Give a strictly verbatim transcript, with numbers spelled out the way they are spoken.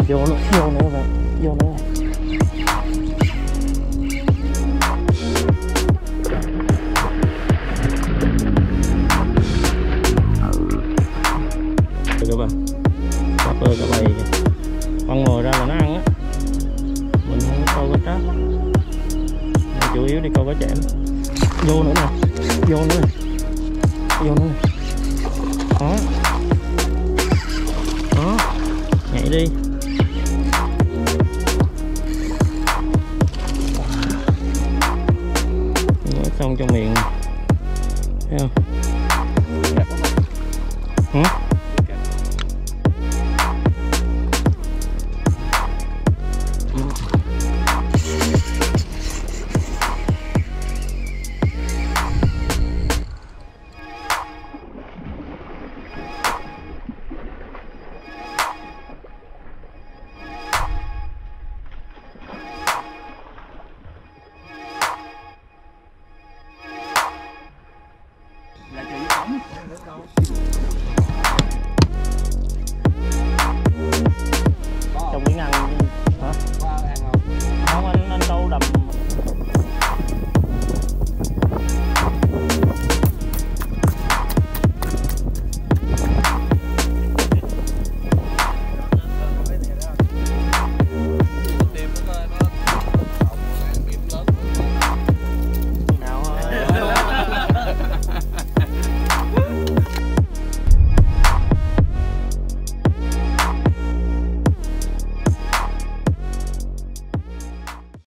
vô nữa, vô nữa vậy, vô nữa. Các bạn, cá bơ cá bầy kìa, con ngồi ra là nó ăn á, mình không có câu cá tráp, mình chủ yếu đi câu cá chẽm. Vô nữa nè, vô nữa nè, vô nữa nè, đó, đó, nhảy đi.